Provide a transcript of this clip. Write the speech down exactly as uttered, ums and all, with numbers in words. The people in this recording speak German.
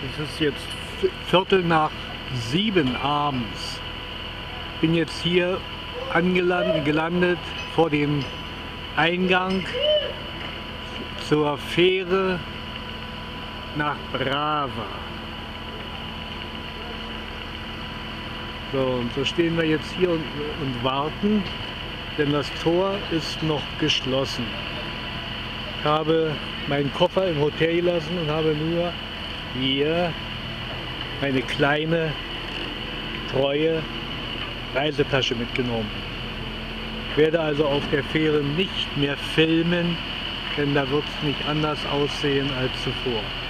Es ist jetzt Viertel nach sieben abends. Bin jetzt hier angelandet, gelandet vor dem Eingang zur Fähre nach Brava. So, und so stehen wir jetzt hier und, und warten, denn das Tor ist noch geschlossen. Ich habe meinen Koffer im Hotel gelassen und habe nur hier meine kleine, treue Reisetasche mitgenommen. Ich werde also auf der Fähre nicht mehr filmen, denn da wird es nicht anders aussehen als zuvor.